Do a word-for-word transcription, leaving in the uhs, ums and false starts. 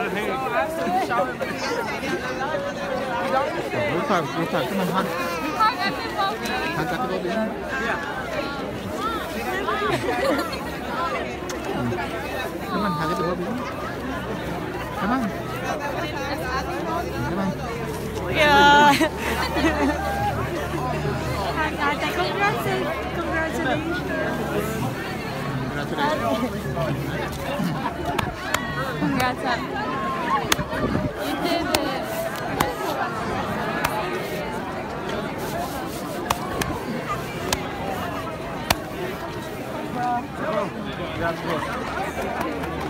Looks like, looks like, come on, hug. Hug at the baby. Come on, hug at the baby. Come on. Come on. Yeah. Congratulations. Congratulations. Congrats, up. You did it. That's good.